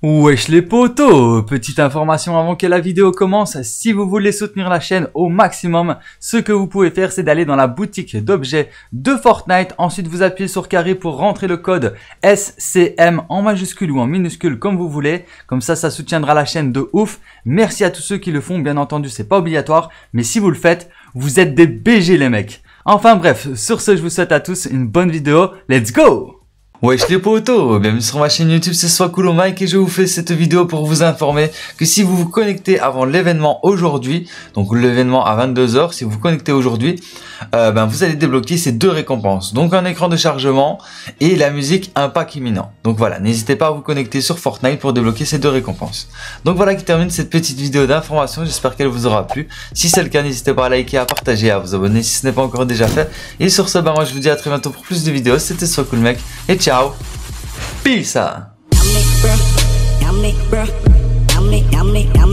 Wesh les potos, petite information avant que la vidéo commence, si vous voulez soutenir la chaîne au maximum, ce que vous pouvez faire c'est d'aller dans la boutique d'objets de Fortnite, ensuite vous appuyez sur carré pour rentrer le code SCM en majuscule ou en minuscule comme vous voulez, comme ça soutiendra la chaîne de ouf. Merci à tous ceux qui le font, bien entendu c'est pas obligatoire, mais si vous le faites, vous êtes des BG les mecs. Enfin bref, sur ce je vous souhaite à tous une bonne vidéo, let's go! Wesh les potos, bienvenue sur ma chaîne YouTube, c'est Swacool Mike et je vous fais cette vidéo pour vous informer que si vous vous connectez avant l'événement aujourd'hui, donc l'événement à 22 h, si vous vous connectez aujourd'hui, vous allez débloquer ces deux récompenses. Donc un écran de chargement et la musique un pack imminent. Donc voilà, n'hésitez pas à vous connecter sur Fortnite pour débloquer ces deux récompenses. Donc voilà qui termine cette petite vidéo d'information, j'espère qu'elle vous aura plu. Si c'est le cas, n'hésitez pas à liker, à partager, à vous abonner si ce n'est pas encore déjà fait. Et sur ce, moi je vous dis à très bientôt pour plus de vidéos, c'était Swacool Mike et ciao. Peace out.